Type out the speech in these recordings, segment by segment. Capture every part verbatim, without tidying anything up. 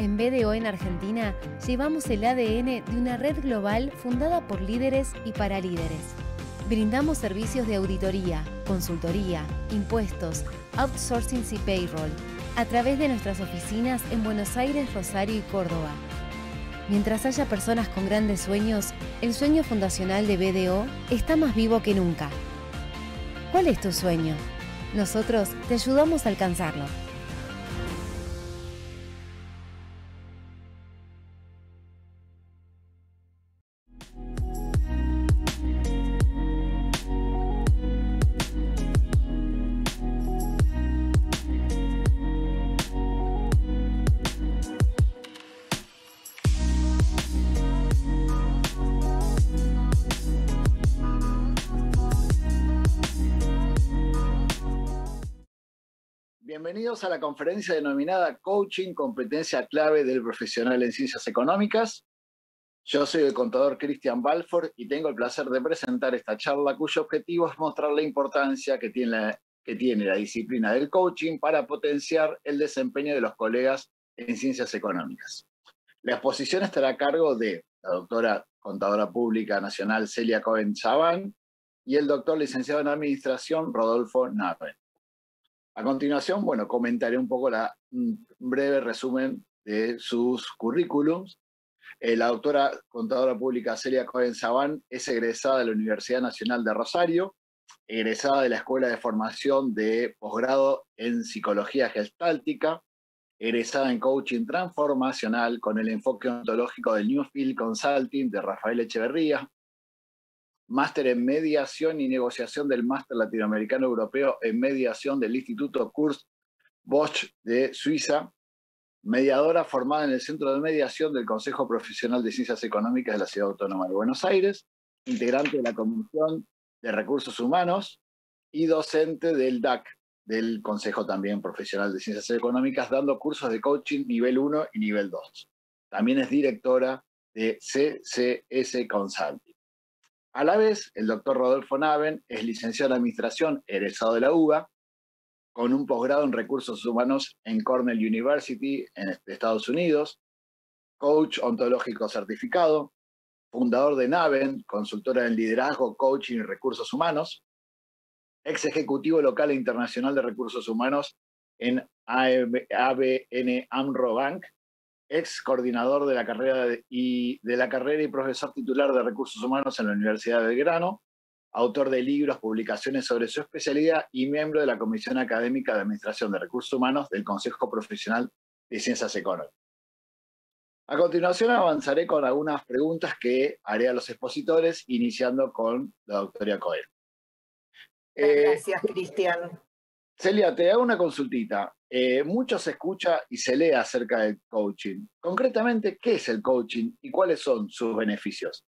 En B D O en Argentina, llevamos el A D N de una red global fundada por líderes y para líderes. Brindamos servicios de auditoría, consultoría, impuestos, outsourcing y payroll, a través de nuestras oficinas en Buenos Aires, Rosario y Córdoba. Mientras haya personas con grandes sueños, el sueño fundacional de B D O está más vivo que nunca. ¿Cuál es tu sueño? Nosotros te ayudamos a alcanzarlo. Bienvenidos a la conferencia denominada Coaching, competencia clave del profesional en ciencias económicas. Yo soy el contador Cristian Balfour y tengo el placer de presentar esta charla cuyo objetivo es mostrar la importancia que tiene la, que tiene la disciplina del coaching para potenciar el desempeño de los colegas en ciencias económicas. La exposición estará a cargo de la doctora contadora pública nacional Celia Cohen-Savant y el doctor licenciado en administración Rodolfo Naven. A continuación, bueno, comentaré un poco la, un breve resumen de sus currículums. Eh, la doctora contadora pública Celia Cohen-Savant es egresada de la Universidad Nacional de Rosario, egresada de la Escuela de Formación de Posgrado en Psicología Gestáltica, egresada en Coaching Transformacional con el enfoque ontológico del Newfield Consulting de Rafael Echeverría, máster en mediación y negociación del máster latinoamericano europeo en mediación del Instituto Kurt Bosch de Suiza, mediadora formada en el Centro de Mediación del Consejo Profesional de Ciencias Económicas de la Ciudad Autónoma de Buenos Aires, integrante de la Comisión de Recursos Humanos y docente del D A C, del Consejo también Profesional de Ciencias Económicas, dando cursos de coaching nivel uno y nivel dos. También es directora de C C S Consulting. A la vez, el doctor Rodolfo Naven es licenciado en Administración, egresado de la U B A, con un posgrado en Recursos Humanos en Cornell University, en Estados Unidos, coach ontológico certificado, fundador de Naven, consultora en liderazgo, coaching y recursos humanos, ex ejecutivo local e internacional de recursos humanos en A B N AMRO Bank, ex coordinador de la carrera de, y, de la carrera y profesor titular de Recursos Humanos en la Universidad de Belgrano, autor de libros, publicaciones sobre su especialidad y miembro de la Comisión Académica de Administración de Recursos Humanos del Consejo Profesional de Ciencias Económicas. A continuación avanzaré con algunas preguntas que haré a los expositores, iniciando con la doctora Cohen. Gracias, eh, Cristian. Celia, te hago una consultita. Eh, mucho se escucha y se lee acerca del coaching. Concretamente, ¿qué es el coaching y cuáles son sus beneficios?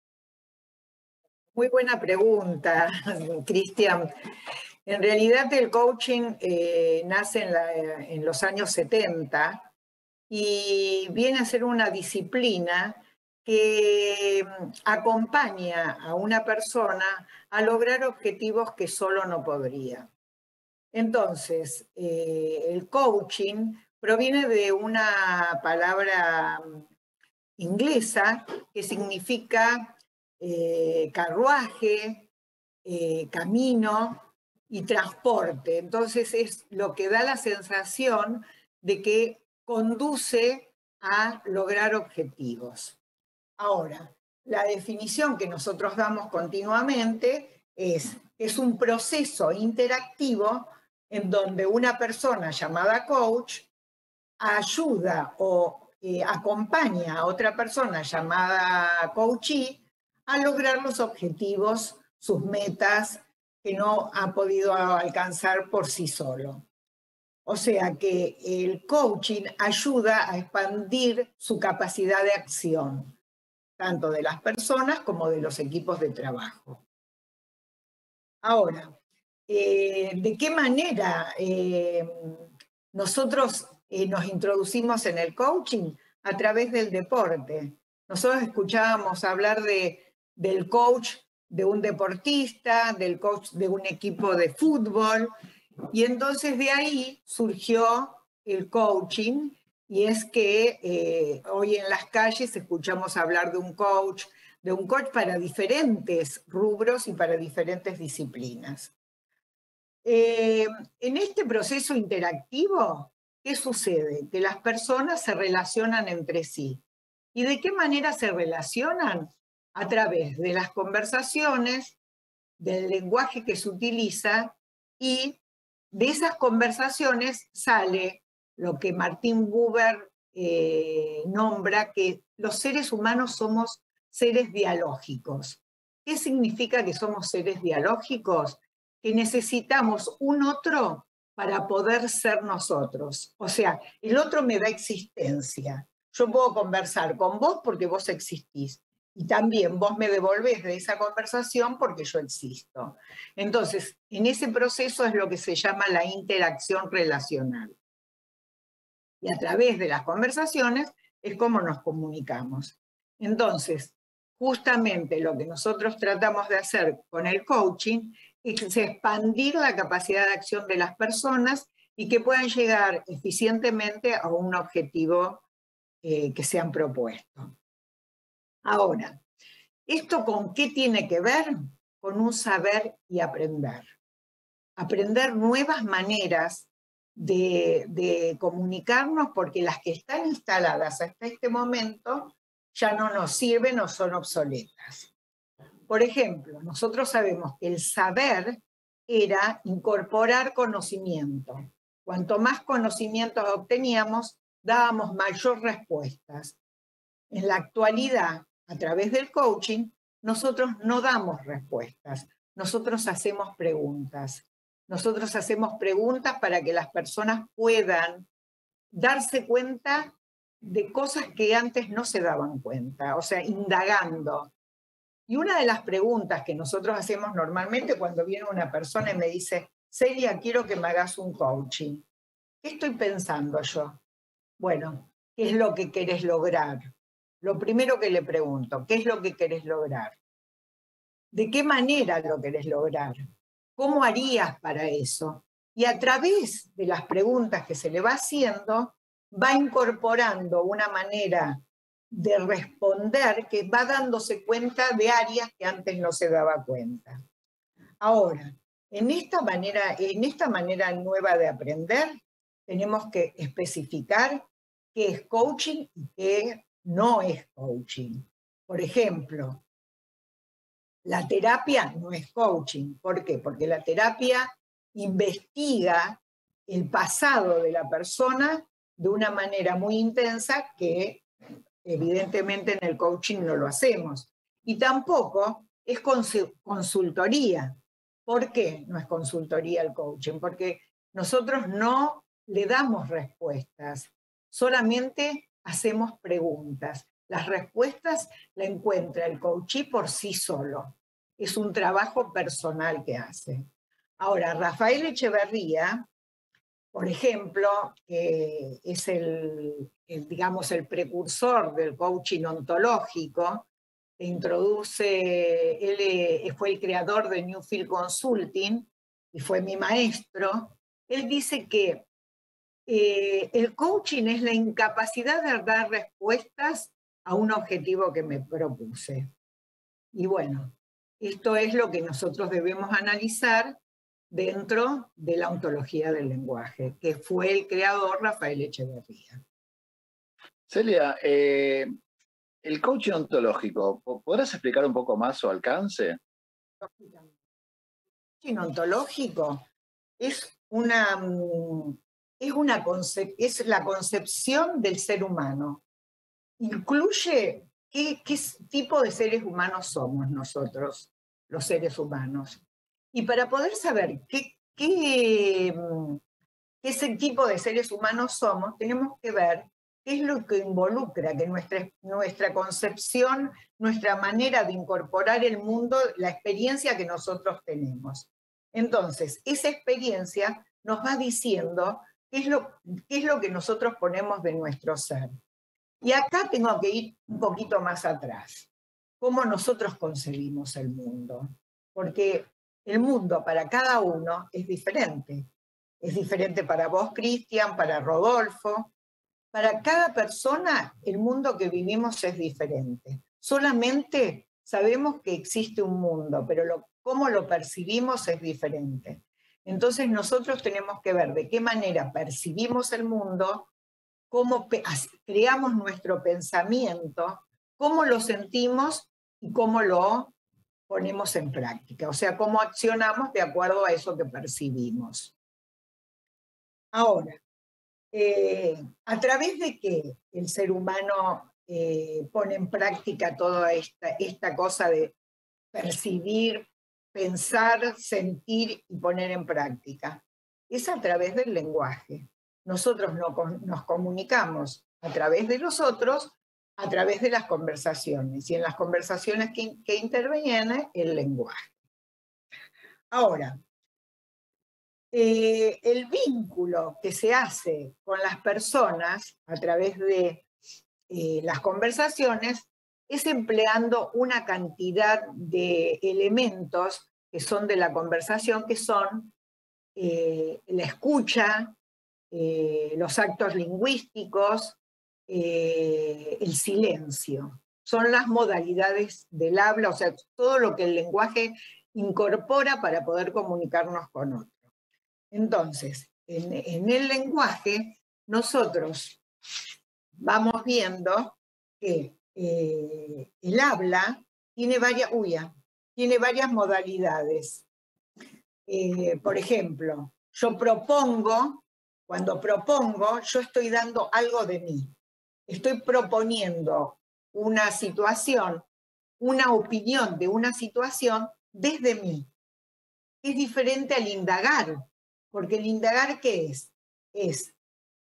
Muy buena pregunta, Cristian. En realidad el coaching eh, nace en, la, en los años setenta y viene a ser una disciplina que acompaña a una persona a lograr objetivos que solo no podría. Entonces, eh, el coaching proviene de una palabra inglesa que significa eh, carruaje, eh, camino y transporte. Entonces, es lo que da la sensación de que conduce a lograr objetivos. Ahora, la definición que nosotros damos continuamente es, es un proceso interactivo en donde una persona llamada coach ayuda o eh, acompaña a otra persona llamada coachee a lograr los objetivos, sus metas que no ha podido alcanzar por sí solo. O sea que el coaching ayuda a expandir su capacidad de acción, tanto de las personas como de los equipos de trabajo. Ahora, eh, ¿de qué manera eh, nosotros eh, nos introducimos en el coaching? A través del deporte. Nosotros escuchábamos hablar de, del coach de un deportista, del coach de un equipo de fútbol, y entonces de ahí surgió el coaching y es que eh, hoy en las calles escuchamos hablar de un coach, de un coach para diferentes rubros y para diferentes disciplinas. Eh, en este proceso interactivo, ¿qué sucede? Que las personas se relacionan entre sí. ¿Y de qué manera se relacionan? A través de las conversaciones, del lenguaje que se utiliza, y de esas conversaciones sale lo que Martin Buber eh, nombra, que los seres humanos somos seres dialógicos. ¿Qué significa que somos seres dialógicos? Que necesitamos un otro para poder ser nosotros. O sea, el otro me da existencia. Yo puedo conversar con vos porque vos existís. Y también vos me devolvés de esa conversación porque yo existo. Entonces, en ese proceso es lo que se llama la interacción relacional. Y a través de las conversaciones es como nos comunicamos. Entonces, justamente lo que nosotros tratamos de hacer con el coaching es expandir la capacidad de acción de las personas y que puedan llegar eficientemente a un objetivo eh, que se han propuesto. Ahora, ¿esto con qué tiene que ver? Con un saber y aprender. Aprender nuevas maneras de, de comunicarnos, porque las que están instaladas hasta este momento ya no nos sirven o son obsoletas. Por ejemplo, nosotros sabemos que el saber era incorporar conocimiento. Cuanto más conocimientos obteníamos, dábamos mayor respuestas. En la actualidad, a través del coaching, nosotros no damos respuestas, nosotros hacemos preguntas. Nosotros hacemos preguntas para que las personas puedan darse cuenta de cosas que antes no se daban cuenta, o sea, indagando. Y una de las preguntas que nosotros hacemos normalmente cuando viene una persona y me dice, Celia, quiero que me hagas un coaching. ¿Qué estoy pensando yo? Bueno, ¿qué es lo que querés lograr? Lo primero que le pregunto, ¿qué es lo que querés lograr? ¿De qué manera lo querés lograr? ¿Cómo harías para eso? Y a través de las preguntas que se le va haciendo, va incorporando una manera de responder que va dándose cuenta de áreas que antes no se daba cuenta. Ahora, en esta manera, en esta manera nueva de aprender, tenemos que especificar qué es coaching y qué no es coaching. Por ejemplo, la terapia no es coaching. ¿Por qué? Porque la terapia investiga el pasado de la persona de una manera muy intensa que evidentemente en el coaching no lo hacemos. Y tampoco es consultoría. ¿Por qué no es consultoría el coaching? Porque nosotros no le damos respuestas, solamente hacemos preguntas. Las respuestas la encuentra el coachee por sí solo. Es un trabajo personal que hace. Ahora, Rafael Echeverría, por ejemplo, que es el, el, digamos, el precursor del coaching ontológico, que introduce, él fue el creador de Newfield Consulting y fue mi maestro. Él dice que eh, el coaching es la incapacidad de dar respuestas a un objetivo que me propuse. Y bueno, esto es lo que nosotros debemos analizar dentro de la ontología del lenguaje, que fue el creador Rafael Echeverría. Celia, eh, el coaching ontológico, ¿podrás explicar un poco más su alcance? El coaching ontológico es una, es, una concep es la concepción del ser humano. Incluye qué, qué tipo de seres humanos somos nosotros, los seres humanos. Y para poder saber qué, qué, qué ese tipo de seres humanos somos, tenemos que ver qué es lo que involucra que nuestra, nuestra concepción, nuestra manera de incorporar el mundo, la experiencia que nosotros tenemos. Entonces, esa experiencia nos va diciendo qué es lo, qué es lo que nosotros ponemos de nuestro ser. Y acá tengo que ir un poquito más atrás. ¿Cómo nosotros concebimos el mundo? Porque el mundo para cada uno es diferente. Es diferente para vos, Cristian, para Rodolfo. Para cada persona, el mundo que vivimos es diferente. Solamente sabemos que existe un mundo, pero lo, cómo lo percibimos es diferente. Entonces nosotros tenemos que ver de qué manera percibimos el mundo, cómo creamos nuestro pensamiento, cómo lo sentimos y cómo lo ponemos en práctica. O sea, cómo accionamos de acuerdo a eso que percibimos. Ahora, eh, ¿a través de qué el ser humano eh, pone en práctica toda esta, esta cosa de percibir, pensar, sentir y poner en práctica? Es a través del lenguaje. Nosotros no, nos comunicamos a través de los otros, a través de las conversaciones, y en las conversaciones que, que interviene el lenguaje. Ahora, eh, el vínculo que se hace con las personas a través de eh, las conversaciones es empleando una cantidad de elementos que son de la conversación, que son eh, la escucha, eh, los actos lingüísticos, eh, el silencio. Son las modalidades del habla, o sea, todo lo que el lenguaje incorpora para poder comunicarnos con otro. Entonces, en, en el lenguaje, nosotros vamos viendo que eh, el habla tiene varias, uy, tiene varias modalidades. Eh, por ejemplo, yo propongo, cuando propongo, yo estoy dando algo de mí. Estoy proponiendo una situación, una opinión de una situación desde mí. Es diferente al indagar, porque el indagar, ¿qué es? Es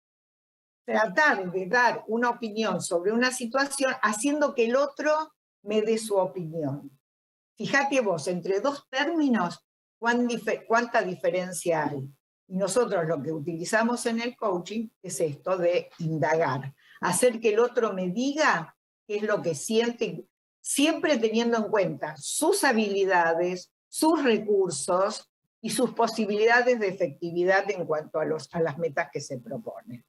tratar de dar una opinión sobre una situación haciendo que el otro me dé su opinión. Fíjate vos, entre dos términos, ¿cuánta diferencia hay? Y nosotros lo que utilizamos en el coaching es esto de indagar, hacer que el otro me diga qué es lo que siente, siempre teniendo en cuenta sus habilidades, sus recursos y sus posibilidades de efectividad en cuanto a, los, a las metas que se proponen.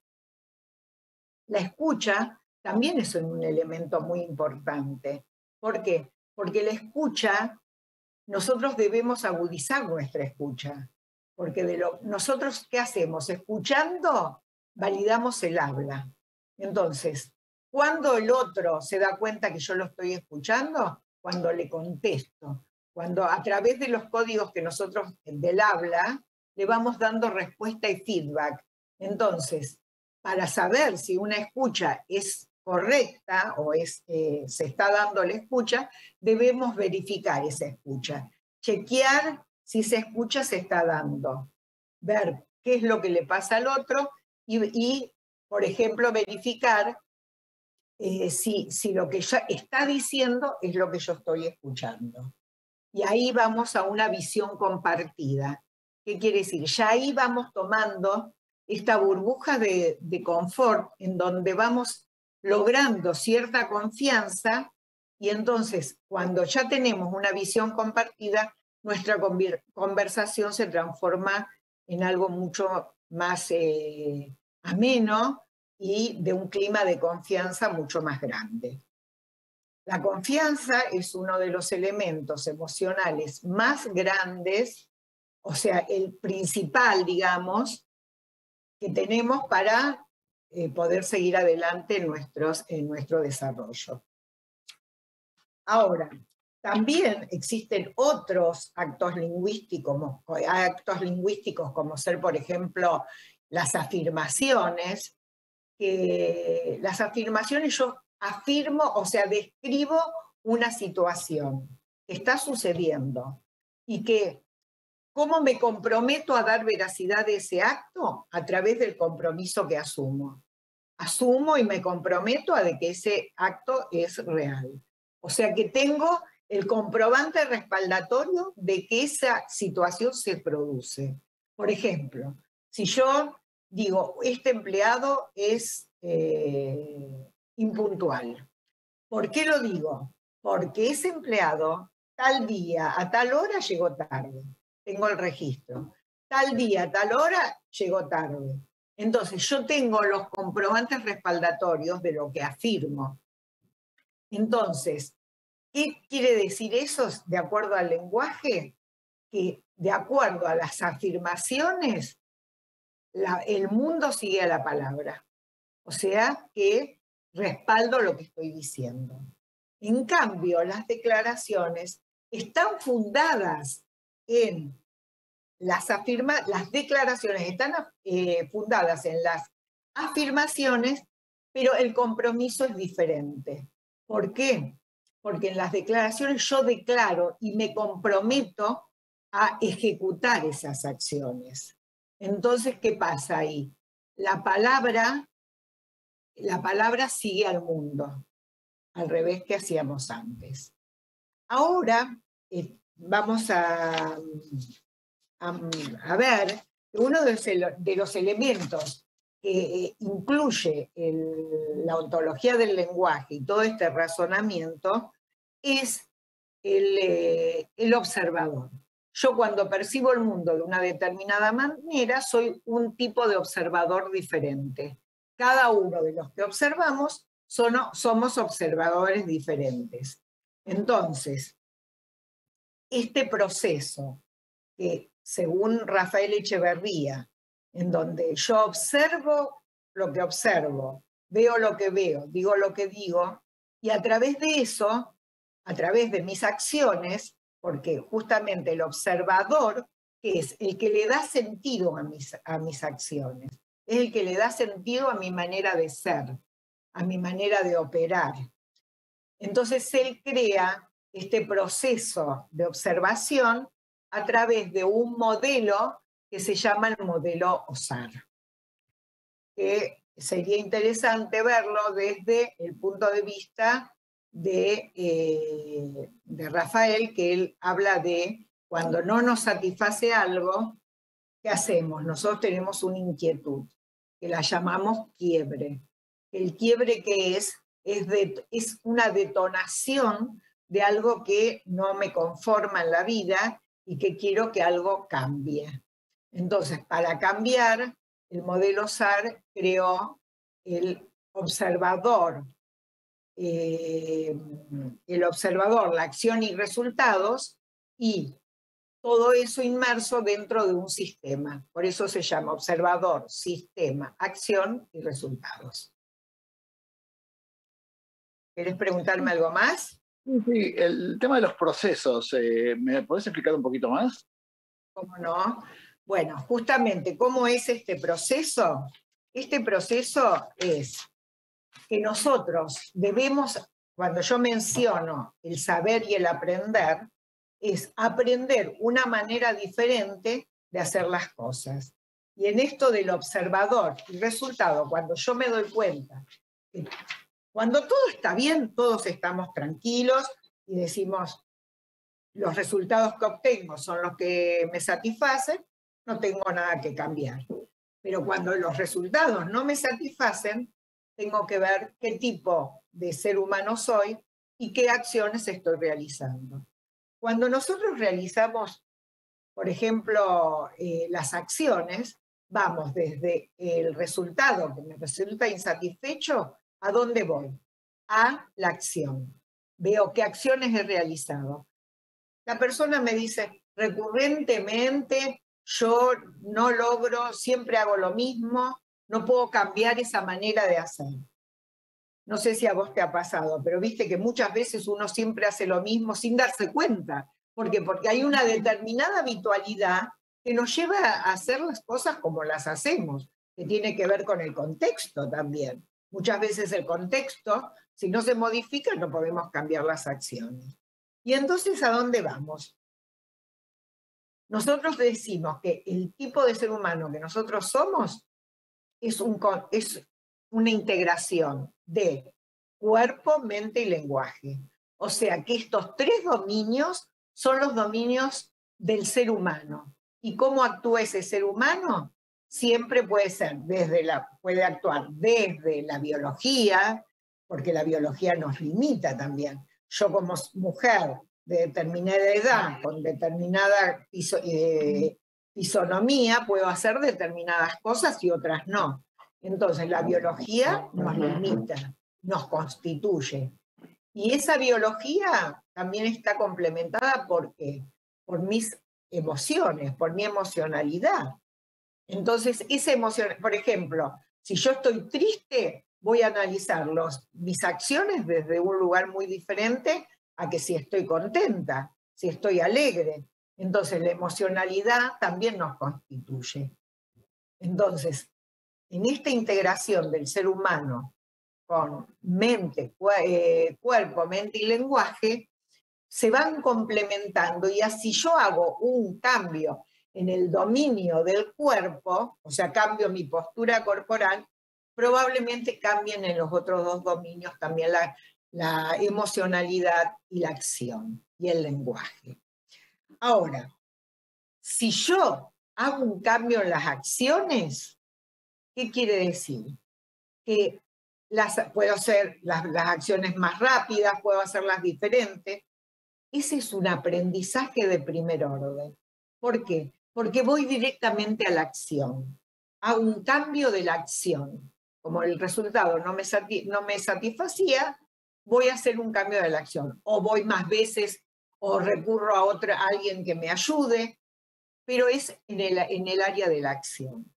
La escucha también es un elemento muy importante. ¿Por qué? Porque la escucha, nosotros debemos agudizar nuestra escucha. Porque de lo, nosotros, ¿qué hacemos? Escuchando, validamos el habla. Entonces, ¿cuándo el otro se da cuenta que yo lo estoy escuchando? Cuando le contesto. Cuando a través de los códigos que nosotros del habla, le vamos dando respuesta y feedback. Entonces, para saber si una escucha es correcta o es, eh, se está dando la escucha, debemos verificar esa escucha. Chequear si esa escucha se está dando. Ver qué es lo que le pasa al otro y, y por ejemplo, verificar eh, si, si lo que ella está diciendo es lo que yo estoy escuchando. Y ahí vamos a una visión compartida. ¿Qué quiere decir? Ya ahí vamos tomando esta burbuja de, de confort en donde vamos logrando cierta confianza y entonces cuando ya tenemos una visión compartida, nuestra conversación se transforma en algo mucho más eh, ameno y de un clima de confianza mucho más grande. La confianza es uno de los elementos emocionales más grandes, o sea, el principal, digamos, que tenemos para eh, poder seguir adelante en, nuestros, en nuestro desarrollo. Ahora, también existen otros actos lingüísticos, actos lingüísticos como ser, por ejemplo, las afirmaciones. Que las afirmaciones yo afirmo, o sea, describo una situación que está sucediendo y que, ¿cómo me comprometo a dar veracidad a ese acto? A través del compromiso que asumo. Asumo y me comprometo a de que ese acto es real. O sea que tengo el comprobante respaldatorio de que esa situación se produce. Por ejemplo, si yo digo, este empleado es eh, impuntual. ¿Por qué lo digo? Porque ese empleado tal día, a tal hora llegó tarde. Tengo el registro. Tal día, a tal hora llegó tarde. Entonces, yo tengo los comprobantes respaldatorios de lo que afirmo. Entonces, ¿qué quiere decir eso de acuerdo al lenguaje? Que de acuerdo a las afirmaciones, la, el mundo sigue a la palabra. O sea, que respaldo lo que estoy diciendo. En cambio, las declaraciones están fundadas en las afirmaciones, las declaraciones están eh, fundadas en las afirmaciones, pero el compromiso es diferente. ¿Por qué? Porque en las declaraciones yo declaro y me comprometo a ejecutar esas acciones. Entonces, ¿qué pasa ahí? La palabra, la palabra sigue al mundo, al revés que hacíamos antes. Ahora eh, vamos a, a, a ver que uno de los, de los elementos que eh, incluye el, la ontología del lenguaje y todo este razonamiento es el, eh, el observador. Yo cuando percibo el mundo de una determinada manera soy un tipo de observador diferente. Cada uno de los que observamos son, somos observadores diferentes. Entonces, este proceso que según Rafael Echeverría, en donde yo observo lo que observo, veo lo que veo, digo lo que digo, y a través de eso, a través de mis acciones, porque justamente el observador, que es el que le da sentido a mis, a mis acciones, es el que le da sentido a mi manera de ser, a mi manera de operar. Entonces él crea este proceso de observación a través de un modelo que se llama el modelo OSAR, que sería interesante verlo desde el punto de vista de, eh, de Rafael, que él habla de cuando no nos satisface algo, ¿qué hacemos? Nosotros tenemos una inquietud, que la llamamos quiebre. El quiebre que es, es, de, es una detonación de algo que no me conforma en la vida y que quiero que algo cambie. Entonces, para cambiar, el modelo OSAR creó el observador, eh, el observador, la acción y resultados, y todo eso inmerso dentro de un sistema. Por eso se llama observador, sistema, acción y resultados. ¿Querés preguntarme algo más? Sí, el tema de los procesos, eh, ¿me podés explicar un poquito más? ¿Cómo no? Bueno, justamente, ¿cómo es este proceso? Este proceso es que nosotros debemos, cuando yo menciono el saber y el aprender, es aprender una manera diferente de hacer las cosas. Y en esto del observador y resultado, cuando yo me doy cuenta que cuando todo está bien, todos estamos tranquilos y decimos, los resultados que obtengo son los que me satisfacen, no tengo nada que cambiar. Pero cuando los resultados no me satisfacen, tengo que ver qué tipo de ser humano soy y qué acciones estoy realizando. Cuando nosotros realizamos, por ejemplo, eh, las acciones, vamos desde el resultado que me resulta insatisfecho, ¿a dónde voy? A la acción. Veo qué acciones he realizado. La persona me dice, recurrentemente yo no logro, siempre hago lo mismo, no puedo cambiar esa manera de hacer. No sé si a vos te ha pasado, pero viste que muchas veces uno siempre hace lo mismo sin darse cuenta. ¿Por qué? Porque hay una determinada habitualidad que nos lleva a hacer las cosas como las hacemos, que tiene que ver con el contexto también. Muchas veces el contexto, si no se modifica, no podemos cambiar las acciones. Y entonces, ¿a dónde vamos? Nosotros decimos que el tipo de ser humano que nosotros somos es, un, es una integración de cuerpo, mente y lenguaje. O sea que estos tres dominios son los dominios del ser humano. ¿Y cómo actúa ese ser humano? Siempre puede ser desde la, puede actuar desde la biología, porque la biología nos limita también. Yo como mujer de determinada edad, con determinada eh, fisonomía puedo hacer determinadas cosas y otras no. Entonces la biología nos limita, nos constituye. Y esa biología también está complementada por, ¿qué? Por mis emociones, por mi emocionalidad. Entonces, esa emoción, por ejemplo, si yo estoy triste, voy a analizar los, mis acciones desde un lugar muy diferente a que si estoy contenta, si estoy alegre. Entonces, la emocionalidad también nos constituye. Entonces, en esta integración del ser humano con mente, cuerpo, mente y lenguaje, se van complementando, y así yo hago un cambio en el dominio del cuerpo, o sea, cambio mi postura corporal, probablemente cambien en los otros dos dominios también la, la emocionalidad y la acción, y el lenguaje. Ahora, si yo hago un cambio en las acciones, ¿qué quiere decir? Que las, puedo hacer las, las acciones más rápidas, puedo hacerlas diferentes. Ese es un aprendizaje de primer orden. ¿Por qué? Porque voy directamente a la acción. Hago un cambio de la acción. Como el resultado no me, sati- no me satisfacía, voy a hacer un cambio de la acción. O voy más veces, o recurro a, otra, a alguien que me ayude, pero es en el, en el área de la acción.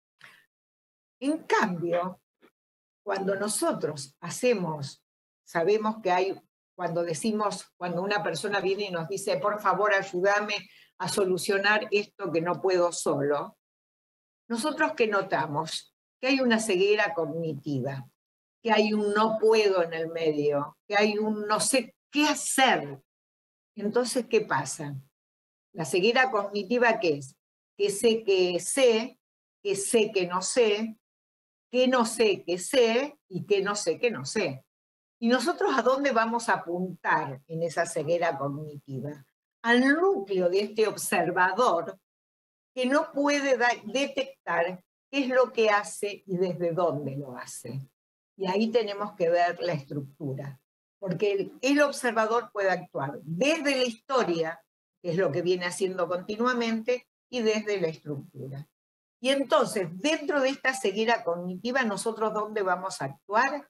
En cambio, cuando nosotros hacemos, sabemos que hay, cuando decimos, cuando una persona viene y nos dice, por favor, ayúdame a solucionar esto que no puedo solo, nosotros ¿qué notamos? Que hay una ceguera cognitiva, que hay un no puedo en el medio, que hay un no sé qué hacer. Entonces, ¿qué pasa? La ceguera cognitiva, ¿qué es? Que sé que sé, que sé que no sé, que no sé que sé y que no sé que no sé. ¿Y nosotros a dónde vamos a apuntar en esa ceguera cognitiva? Al núcleo de este observador que no puede detectar qué es lo que hace y desde dónde lo hace. Y ahí tenemos que ver la estructura, porque el, el observador puede actuar desde la historia, que es lo que viene haciendo continuamente, y desde la estructura. Y entonces, dentro de esta ceguera cognitiva, ¿nosotros dónde vamos a actuar?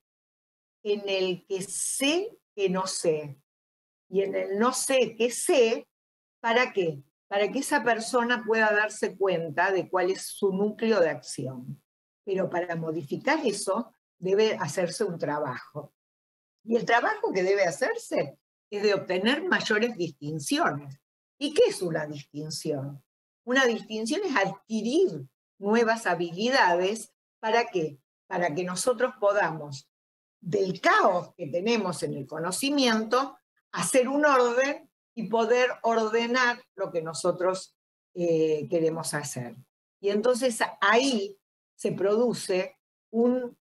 En el que sé que no sé. Y en el no sé que sé, ¿para qué? Para que esa persona pueda darse cuenta de cuál es su núcleo de acción. Pero para modificar eso, debe hacerse un trabajo. Y el trabajo que debe hacerse es de obtener mayores distinciones. ¿Y qué es una distinción? Una distinción es adquirir nuevas habilidades. ¿Para qué? Para que nosotros podamos, del caos que tenemos en el conocimiento, hacer un orden y poder ordenar lo que nosotros eh, queremos hacer. Y entonces ahí se produce un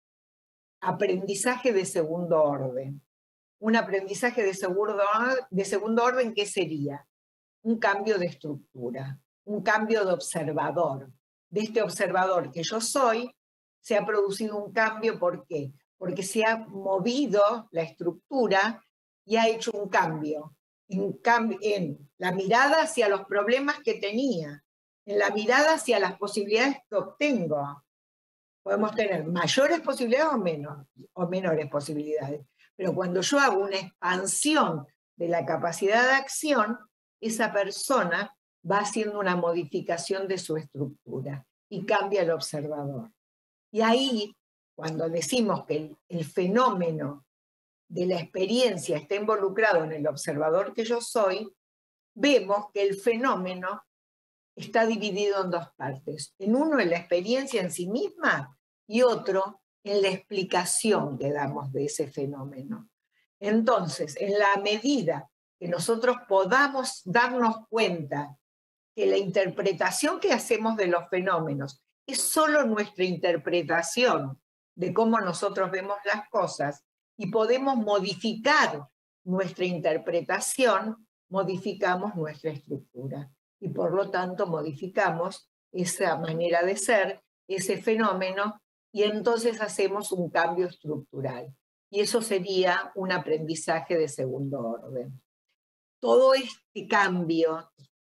aprendizaje de segundo orden. Un aprendizaje de segundo, de segundo orden, ¿qué sería? Un cambio de estructura, un cambio de observador. De este observador que yo soy, se ha producido un cambio, ¿por qué? Porque se ha movido la estructura y ha hecho un cambio. En, cambio, en la mirada hacia los problemas que tenía, en la mirada hacia las posibilidades que obtengo. Podemos tener mayores posibilidades o, menos, o menores posibilidades. Pero cuando yo hago una expansión de la capacidad de acción, esa persona va haciendo una modificación de su estructura y cambia el observador. Y ahí, cuando decimos que el, el fenómeno de la experiencia está involucrado en el observador que yo soy, vemos que el fenómeno está dividido en dos partes. En uno, en la experiencia en sí misma, y otro, en la explicación que damos de ese fenómeno. Entonces, en la medida que nosotros podamos darnos cuenta que la interpretación que hacemos de los fenómenos es solo nuestra interpretación de cómo nosotros vemos las cosas, y podemos modificar nuestra interpretación, modificamos nuestra estructura. Y por lo tanto modificamos esa manera de ser, ese fenómeno, y entonces hacemos un cambio estructural. Y eso sería un aprendizaje de segundo orden. Todo este cambio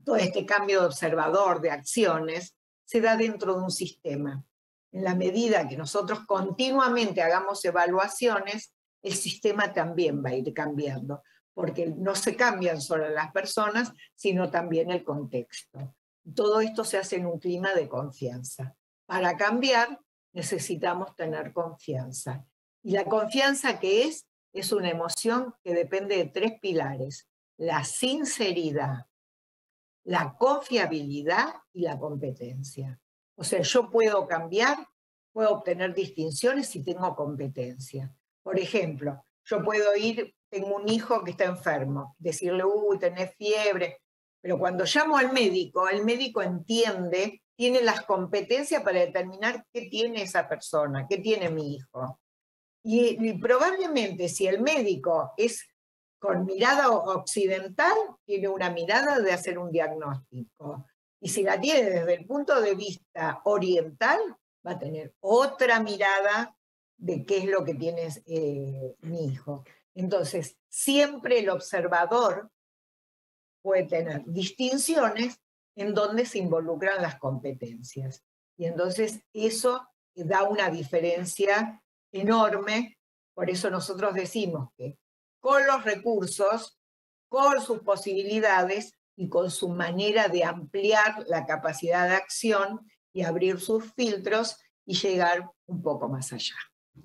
todo este cambio de observador, de acciones, se da dentro de un sistema. En la medida que nosotros continuamente hagamos evaluaciones, el sistema también va a ir cambiando, porque no se cambian solo las personas, sino también el contexto. Todo esto se hace en un clima de confianza. Para cambiar, necesitamos tener confianza. Y la confianza, ¿qué es? Es una emoción que depende de tres pilares: la sinceridad, la confiabilidad y la competencia. O sea, yo puedo cambiar, puedo obtener distinciones si tengo competencia. Por ejemplo, yo puedo ir, tengo un hijo que está enfermo, decirle, uy, tenés fiebre, pero cuando llamo al médico, el médico entiende, tiene las competencias para determinar qué tiene esa persona, qué tiene mi hijo. Y, y probablemente si el médico es con mirada occidental, tiene una mirada de hacer un diagnóstico. Y si la tiene desde el punto de vista oriental, va a tener otra mirada de qué es lo que tiene eh, mi hijo. Entonces, siempre el observador puede tener distinciones en donde se involucran las competencias. Y entonces eso da una diferencia enorme. Por eso nosotros decimos que con los recursos, con sus posibilidades y con su manera de ampliar la capacidad de acción y abrir sus filtros y llegar un poco más allá.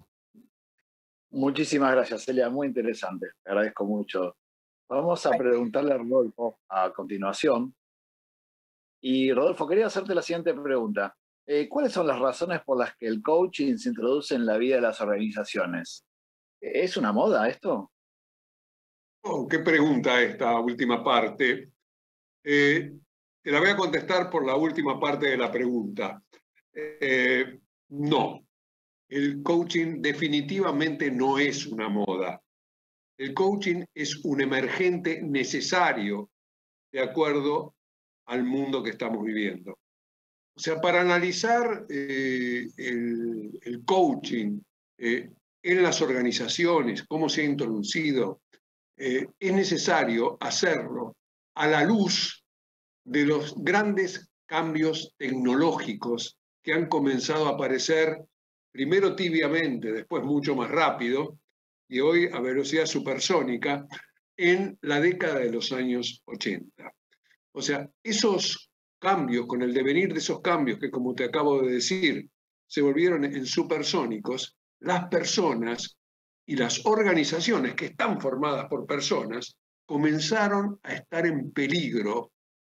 Muchísimas gracias, Celia, muy interesante, te agradezco mucho. Vamos a preguntarle a Rodolfo a continuación. Y Rodolfo, quería hacerte la siguiente pregunta. Eh, ¿Cuáles son las razones por las que el coaching se introduce en la vida de las organizaciones? ¿Es una moda esto? Oh, qué pregunta esta última parte. Eh, te la voy a contestar por la última parte de la pregunta. Eh, no, el coaching definitivamente no es una moda. El coaching es un emergente necesario de acuerdo al mundo que estamos viviendo. O sea, para analizar eh, el, el coaching eh, en las organizaciones, cómo se ha introducido, eh, es necesario hacerlo a la luz de los grandes cambios tecnológicos que han comenzado a aparecer, primero tibiamente, después mucho más rápido, y hoy a velocidad supersónica, en la década de los años ochenta. O sea, esos cambios, con el devenir de esos cambios, que como te acabo de decir, se volvieron en supersónicos, las personas y las organizaciones que están formadas por personas comenzaron a estar en peligro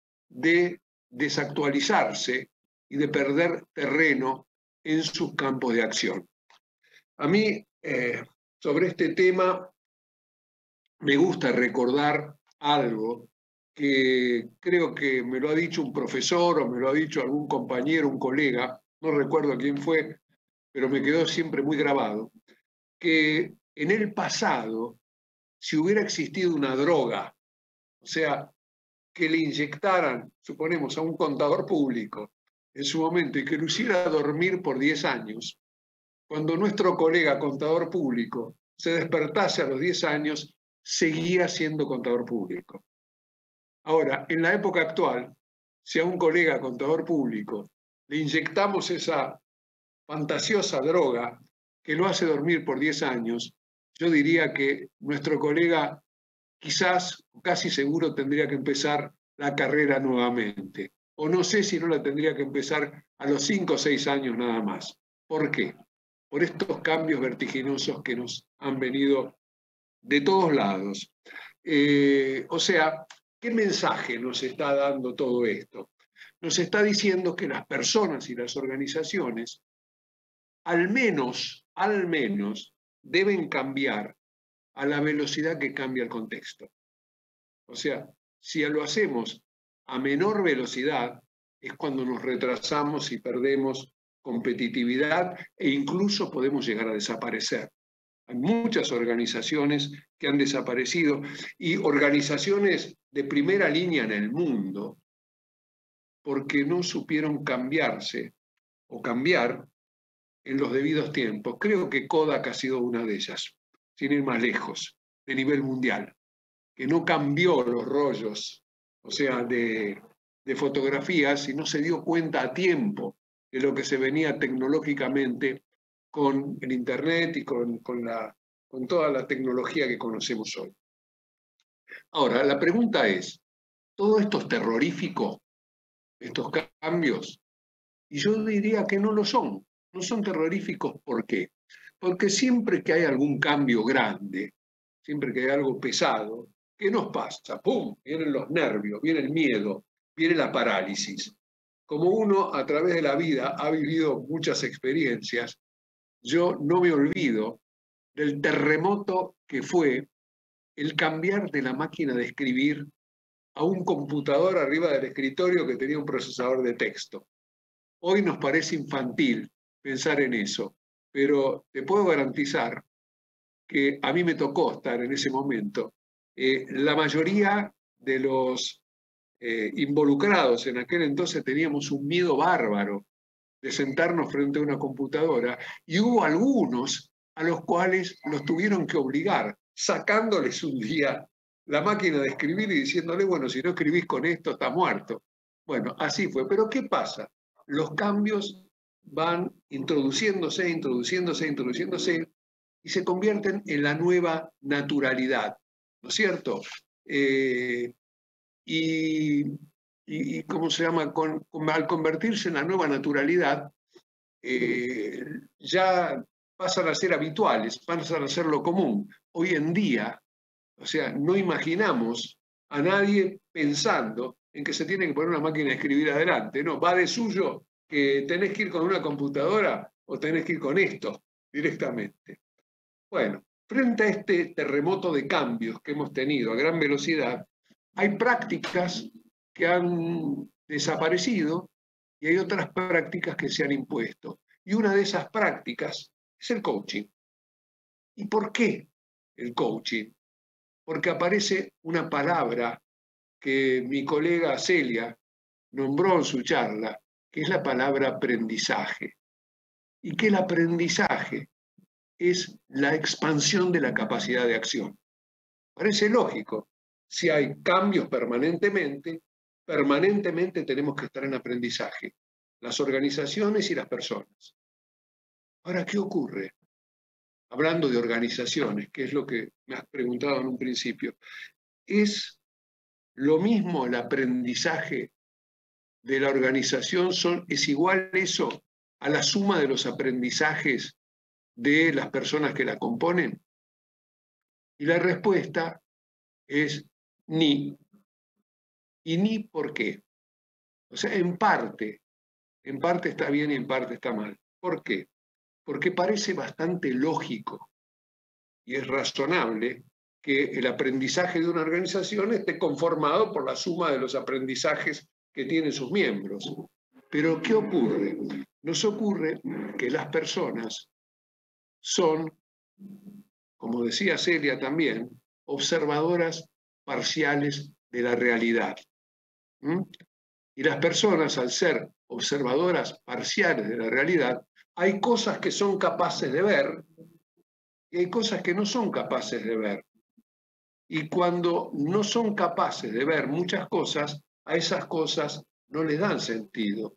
de desactualizarse y de perder terreno en sus campos de acción. A mí, eh, sobre este tema, me gusta recordar algo que creo que me lo ha dicho un profesor o me lo ha dicho algún compañero, un colega, no recuerdo quién fue, pero me quedó siempre muy grabado, que en el pasado, si hubiera existido una droga, o sea, que le inyectaran, suponemos, a un contador público en su momento y que lo hiciera dormir por diez años, cuando nuestro colega contador público se despertase a los diez años, seguía siendo contador público. Ahora, en la época actual, si a un colega contador público le inyectamos esa fantasiosa droga que lo hace dormir por diez años, yo diría que nuestro colega quizás, casi seguro, tendría que empezar la carrera nuevamente. O no sé si no la tendría que empezar a los cinco o seis años nada más. ¿Por qué? Por estos cambios vertiginosos que nos han venido de todos lados. Eh, o sea, ¿qué mensaje nos está dando todo esto? Nos está diciendo que las personas y las organizaciones al menos, al menos, deben cambiar a la velocidad que cambia el contexto. O sea, si lo hacemos a menor velocidad, es cuando nos retrasamos y perdemos competitividad e incluso podemos llegar a desaparecer. Hay muchas organizaciones que han desaparecido y organizaciones de primera línea en el mundo porque no supieron cambiarse o cambiar en los debidos tiempos. Creo que Kodak ha sido una de ellas, sin ir más lejos, de nivel mundial, que no cambió los rollos, o sea, de, de fotografías y no se dio cuenta a tiempo de lo que se venía tecnológicamente con el Internet y con, con, la, con toda la tecnología que conocemos hoy. Ahora, la pregunta es, ¿todo esto es terrorífico? ¿Estos cambios? Y yo diría que no lo son. No son terroríficos, ¿por qué? Porque siempre que hay algún cambio grande, siempre que hay algo pesado, ¿qué nos pasa? ¡Pum! Vienen los nervios, viene el miedo, viene la parálisis. Como uno a través de la vida ha vivido muchas experiencias, yo no me olvido del terremoto que fue el cambiar de la máquina de escribir a un computador arriba del escritorio que tenía un procesador de texto. Hoy nos parece infantil pensar en eso, pero te puedo garantizar que a mí me tocó estar en ese momento. Eh, la mayoría de los eh, involucrados en aquel entonces teníamos un miedo bárbaro de sentarnos frente a una computadora, y hubo algunos a los cuales los tuvieron que obligar, sacándoles un día la máquina de escribir y diciéndole, bueno, si no escribís con esto, está muerto. Bueno, así fue. Pero ¿qué pasa? Los cambios van introduciéndose, introduciéndose, introduciéndose, y se convierten en la nueva naturalidad, ¿no es cierto? Eh, y, y, y, ¿cómo se llama? Con, con, al convertirse en la nueva naturalidad, eh, ya pasan a ser habituales, pasan a ser lo común. Hoy en día, o sea, no imaginamos a nadie pensando en que se tiene que poner una máquina de escribir adelante, no, va de suyo que tenés que ir con una computadora o tenés que ir con esto directamente. Bueno, frente a este terremoto de cambios que hemos tenido a gran velocidad, hay prácticas que han desaparecido y hay otras prácticas que se han impuesto. Y una de esas prácticas es el coaching. ¿Y por qué el coaching? Porque aparece una palabra que mi colega Celia nombró en su charla, que es la palabra aprendizaje. Y que el aprendizaje es la expansión de la capacidad de acción. Parece lógico. Si hay cambios permanentemente, permanentemente tenemos que estar en aprendizaje, las organizaciones y las personas. Ahora, ¿qué ocurre? Hablando de organizaciones, que es lo que me has preguntado en un principio, ¿es lo mismo el aprendizaje de la organización? Son, ¿es igual eso a la suma de los aprendizajes de las personas que la componen? Y la respuesta es ni. ¿Y ni por qué? O sea, en parte, en parte está bien y en parte está mal. ¿Por qué? Porque parece bastante lógico y es razonable que el aprendizaje de una organización esté conformado por la suma de los aprendizajes que tienen sus miembros. Pero ¿qué ocurre? Nos ocurre que las personas son, como decía Celia también, observadoras parciales de la realidad. ¿Mm? Y las personas, al ser observadoras parciales de la realidad, hay cosas que son capaces de ver y hay cosas que no son capaces de ver. Y cuando no son capaces de ver muchas cosas, a esas cosas no les dan sentido.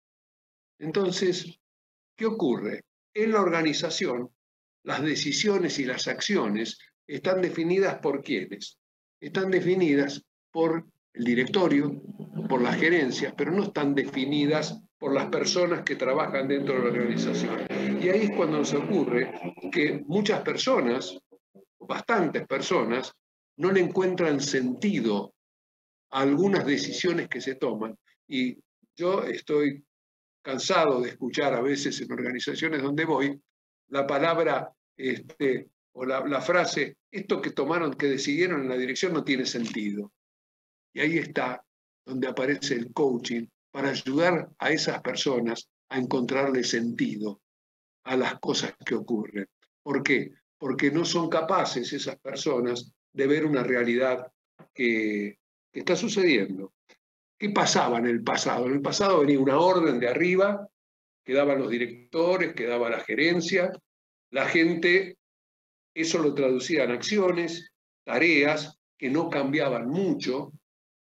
Entonces, ¿qué ocurre? En la organización, las decisiones y las acciones están definidas por ¿quiénes? Están definidas por el directorio, por las gerencias, pero no están definidas por las personas que trabajan dentro de la organización. Y ahí es cuando nos ocurre que muchas personas, bastantes personas, no le encuentran sentido a algunas decisiones que se toman. Y yo estoy cansado de escuchar a veces en organizaciones donde voy la palabra este, o la, la frase, esto que tomaron, que decidieron en la dirección no tiene sentido. Y ahí está donde aparece el coaching para ayudar a esas personas a encontrarle sentido a las cosas que ocurren. ¿Por qué? Porque no son capaces esas personas de ver una realidad que, que está sucediendo. ¿Qué pasaba en el pasado? En el pasado venía una orden de arriba, que daban los directores, que daba la gerencia, la gente, eso lo traducía en acciones, tareas que no cambiaban mucho,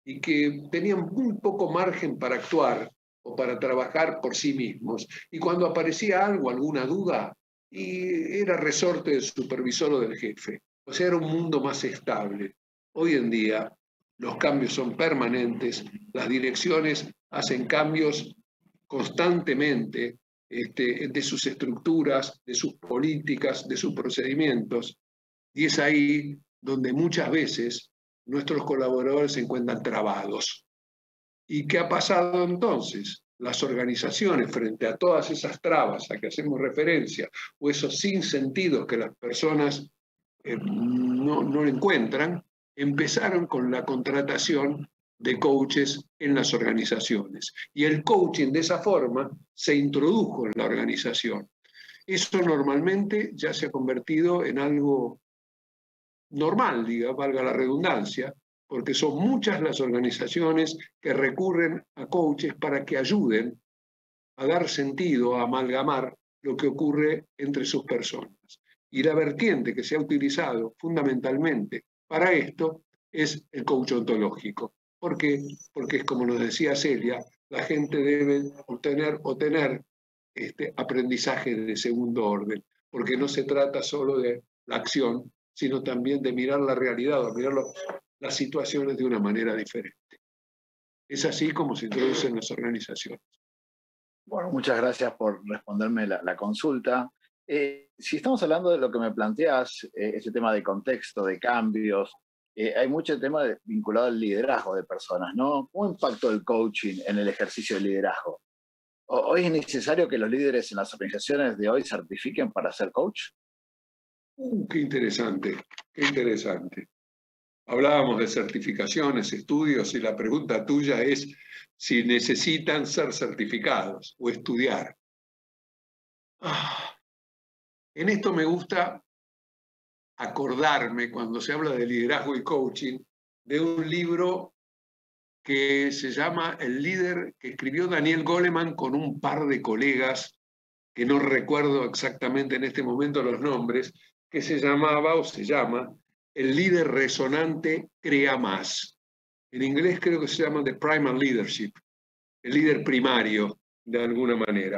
y que tenían muy poco margen para actuar o para trabajar por sí mismos. Y cuando aparecía algo, alguna duda, y era resorte del supervisor o del jefe. O sea, era un mundo más estable. Hoy en día los cambios son permanentes, las direcciones hacen cambios constantemente este, de sus estructuras, de sus políticas, de sus procedimientos. Y es ahí donde muchas veces nuestros colaboradores se encuentran trabados. ¿Y qué ha pasado entonces? Las organizaciones, frente a todas esas trabas a que hacemos referencia, o esos sinsentidos que las personas eh, no, no encuentran, empezaron con la contratación de coaches en las organizaciones. Y el coaching de esa forma se introdujo en la organización. Eso normalmente ya se ha convertido en algo normal, diga, valga la redundancia, porque son muchas las organizaciones que recurren a coaches para que ayuden a dar sentido, a amalgamar lo que ocurre entre sus personas. Y la vertiente que se ha utilizado fundamentalmente para esto es el coach ontológico. ¿Por qué? Porque es como nos decía Celia, la gente debe obtener o tener este aprendizaje de segundo orden, porque no se trata solo de la acción, sino también de mirar la realidad o mirar los, las situaciones de una manera diferente. Es así como se introducen las organizaciones. Bueno, muchas gracias por responderme la, la consulta. Eh, si estamos hablando de lo que me planteas, eh, ese tema de contexto, de cambios, eh, hay mucho tema de, vinculado al liderazgo de personas, ¿no? ¿Cómo impactó el coaching en el ejercicio de liderazgo? ¿Hoy es necesario que los líderes en las organizaciones de hoy certifiquen para ser coach? Uh, qué interesante, qué interesante. Hablábamos de certificaciones, estudios, y la pregunta tuya es si necesitan ser certificados o estudiar. Ah, en esto me gusta acordarme, cuando se habla de liderazgo y coaching, de un libro que se llama El líder, que escribió Daniel Goleman con un par de colegas, que no recuerdo exactamente en este momento los nombres, que se llamaba o se llama El líder resonante crea más. En inglés creo que se llama The Primal Leadership, el líder primario, de alguna manera.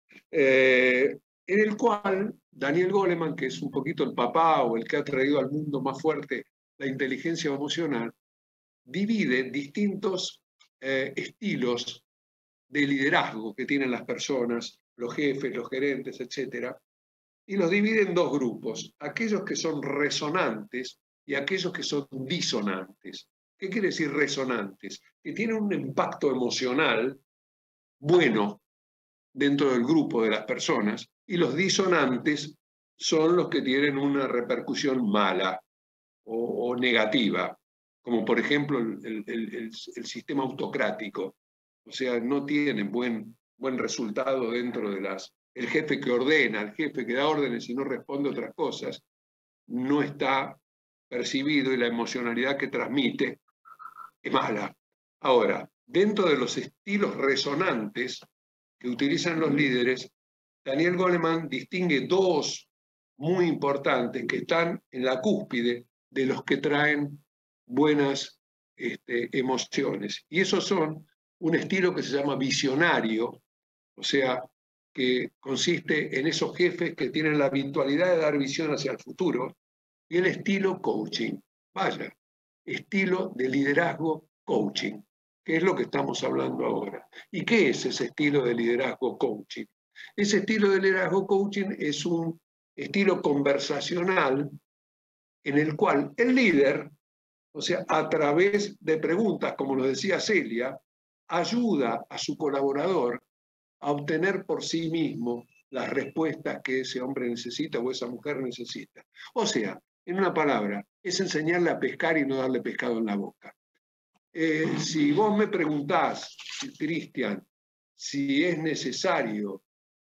Eh, en el cual Daniel Goleman, que es un poquito el papá o el que ha traído al mundo más fuerte la inteligencia emocional, divide distintos eh, estilos de liderazgo que tienen las personas, los jefes, los gerentes, etcétera, y los divide en dos grupos, aquellos que son resonantes y aquellos que son disonantes. ¿Qué quiere decir resonantes? Que tienen un impacto emocional bueno dentro del grupo de las personas, y los disonantes son los que tienen una repercusión mala o, o negativa, como por ejemplo el, el, el, el sistema autocrático. O sea, no tienen buen, buen resultado dentro de las... El jefe que ordena, el jefe que da órdenes y no responde a otras cosas, no está percibido, y la emocionalidad que transmite es mala. Ahora, dentro de los estilos resonantes que utilizan los líderes, Daniel Goleman distingue dos muy importantes que están en la cúspide de los que traen buenas este, emociones. Y esos son un estilo que se llama visionario, o sea, que consiste en esos jefes que tienen la habitualidad de dar visión hacia el futuro, y el estilo coaching. Vaya, estilo de liderazgo coaching, que es lo que estamos hablando ahora. ¿Y qué es ese estilo de liderazgo coaching? Ese estilo de liderazgo coaching es un estilo conversacional en el cual el líder, o sea, a través de preguntas, como lo decía Celia, ayuda a su colaborador a obtener por sí mismo las respuestas que ese hombre necesita o esa mujer necesita. O sea, en una palabra, es enseñarle a pescar y no darle pescado en la boca. Eh, si vos me preguntás, Cristian, si es necesario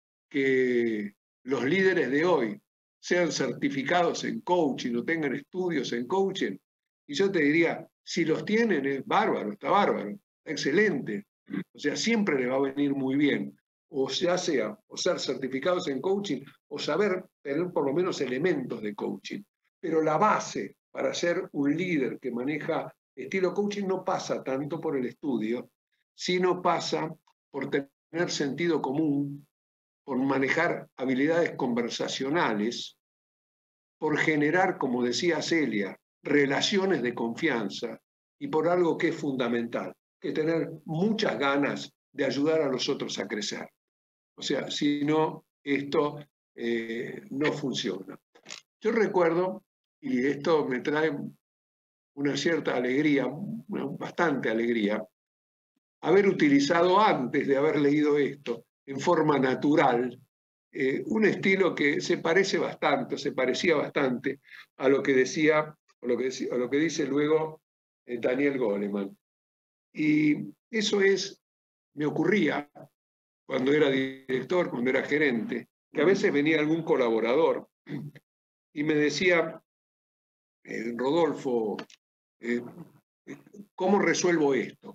que los líderes de hoy sean certificados en coaching o tengan estudios en coaching, y yo te diría, si los tienen es bárbaro, está bárbaro, está excelente. O sea, siempre les va a venir muy bien, o ya sea, o ser certificados en coaching, o saber tener por lo menos elementos de coaching. Pero la base para ser un líder que maneja estilo coaching no pasa tanto por el estudio, sino pasa por tener sentido común, por manejar habilidades conversacionales, por generar, como decía Celia, relaciones de confianza y por algo que es fundamental, que es tener muchas ganas de ayudar a los otros a crecer. O sea, si no, esto eh, no funciona. Yo recuerdo, y esto me trae una cierta alegría, bastante alegría, haber utilizado antes de haber leído esto, en forma natural, eh, un estilo que se parece bastante, se parecía bastante a lo que decía, a lo que, decía, a lo que dice luego eh, Daniel Goleman. Y eso es, me ocurría cuando era director, cuando era gerente, que a veces venía algún colaborador y me decía, eh, Rodolfo, eh, ¿cómo resuelvo esto?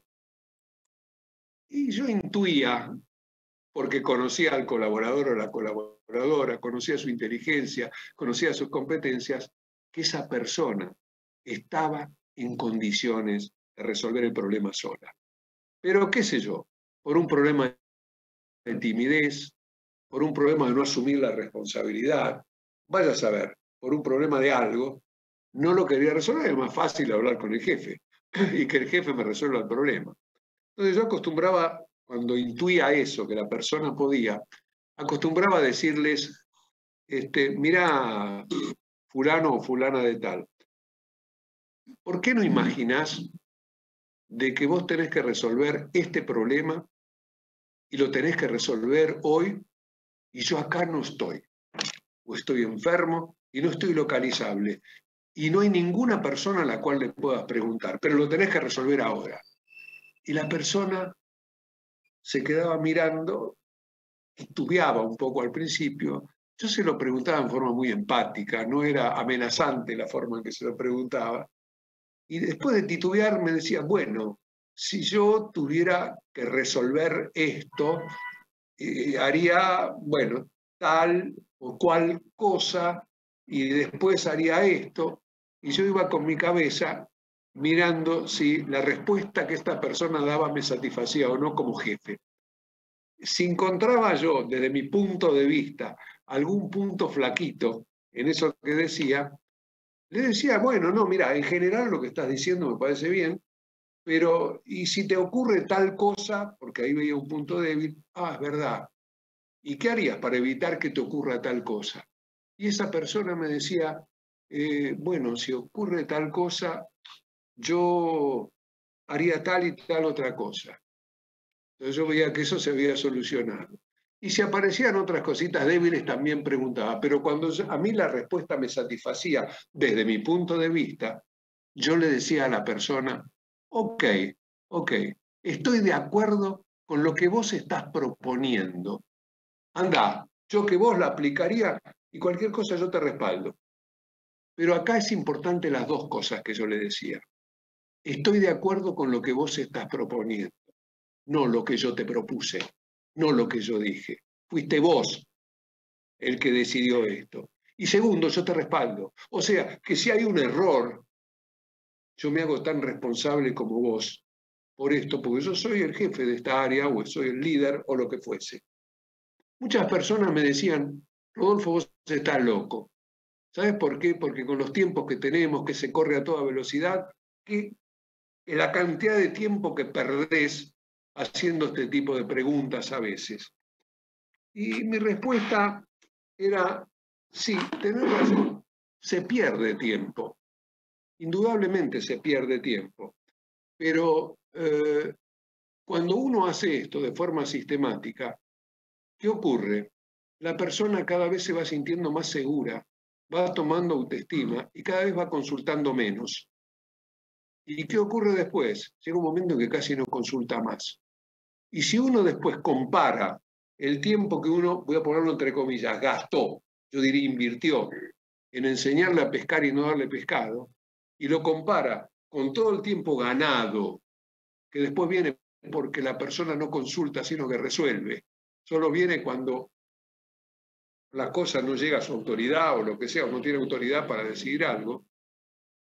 Y yo intuía, porque conocía al colaborador o la colaboradora, conocía su inteligencia, conocía sus competencias, que esa persona estaba en condiciones de resolver el problema sola. Pero qué sé yo, por un problema de timidez, por un problema de no asumir la responsabilidad, vaya a saber, por un problema de algo, no lo quería resolver. Es más fácil hablar con el jefe y que el jefe me resuelva el problema. Entonces yo acostumbraba, cuando intuía eso, que la persona podía, acostumbraba a decirles, este, mira, fulano o fulana de tal, ¿por qué no imaginás de que vos tenés que resolver este problema y lo tenés que resolver hoy y yo acá no estoy? O estoy enfermo y no estoy localizable. Y no hay ninguna persona a la cual le puedas preguntar, pero lo tenés que resolver ahora. Y la persona se quedaba mirando, titubeaba un poco al principio. Yo se lo preguntaba en forma muy empática, no era amenazante la forma en que se lo preguntaba. Y después de titubear me decía, bueno, si yo tuviera que resolver esto, eh, haría, bueno, tal o cual cosa, y después haría esto. Y yo iba con mi cabeza mirando si la respuesta que esta persona daba me satisfacía o no como jefe. Si encontraba yo, desde mi punto de vista, algún punto flaquito en eso que decía, le decía, bueno, no, mira, en general lo que estás diciendo me parece bien, pero ¿y si te ocurre tal cosa? Porque ahí veía un punto débil. Ah, es verdad. ¿Y qué harías para evitar que te ocurra tal cosa? Y esa persona me decía, eh, bueno, si ocurre tal cosa, yo haría tal y tal otra cosa. Entonces yo veía que eso se había solucionado. Y si aparecían otras cositas débiles, también preguntaba. Pero cuando a mí la respuesta me satisfacía desde mi punto de vista, yo le decía a la persona, ok, ok, estoy de acuerdo con lo que vos estás proponiendo. Andá, yo que vos la aplicaría y cualquier cosa yo te respaldo. Pero acá es importante las dos cosas que yo le decía. Estoy de acuerdo con lo que vos estás proponiendo, no lo que yo te propuse, no lo que yo dije. Fuiste vos el que decidió esto. Y segundo, yo te respaldo. O sea, que si hay un error, yo me hago tan responsable como vos por esto, porque yo soy el jefe de esta área, o soy el líder, o lo que fuese. Muchas personas me decían, Rodolfo, vos estás loco. ¿Sabes por qué? Porque con los tiempos que tenemos, que se corre a toda velocidad, que la cantidad de tiempo que perdés haciendo este tipo de preguntas a veces. Y mi respuesta era, sí, tenés razón, se pierde tiempo. Indudablemente se pierde tiempo. Pero eh, cuando uno hace esto de forma sistemática, ¿qué ocurre? La persona cada vez se va sintiendo más segura, va tomando autoestima y cada vez va consultando menos. ¿Y qué ocurre después? Llega un momento en que casi no consulta más. Y si uno después compara el tiempo que uno, voy a ponerlo entre comillas, gastó, yo diría invirtió, en enseñarle a pescar y no darle pescado, y lo compara con todo el tiempo ganado, que después viene porque la persona no consulta, sino que resuelve, solo viene cuando la cosa no llega a su autoridad o lo que sea, o no tiene autoridad para decidir algo,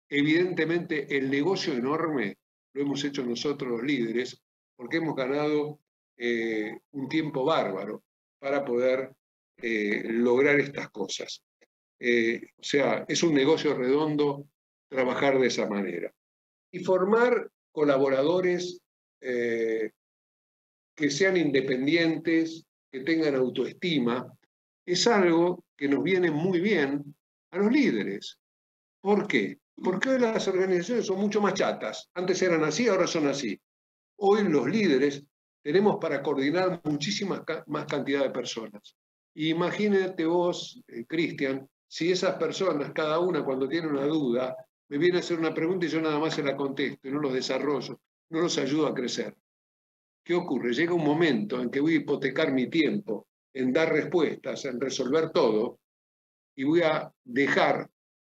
evidentemente el negocio enorme lo hemos hecho nosotros los líderes, porque hemos ganado eh, un tiempo bárbaro para poder eh, lograr estas cosas. Eh, o sea, es un negocio redondo trabajar de esa manera. Y formar colaboradores eh, que sean independientes, que tengan autoestima, es algo que nos viene muy bien a los líderes. ¿Por qué? Porque hoy las organizaciones son mucho más chatas. Antes eran así, ahora son así. Hoy los líderes tenemos para coordinar muchísima más cantidad de personas. Imagínate vos, eh, Cristian, si esas personas, cada una cuando tiene una duda, me viene a hacer una pregunta y yo nada más se la contesto y no los desarrollo, no los ayudo a crecer. ¿Qué ocurre? Llega un momento en que voy a hipotecar mi tiempo en dar respuestas, en resolver todo, y voy a dejar,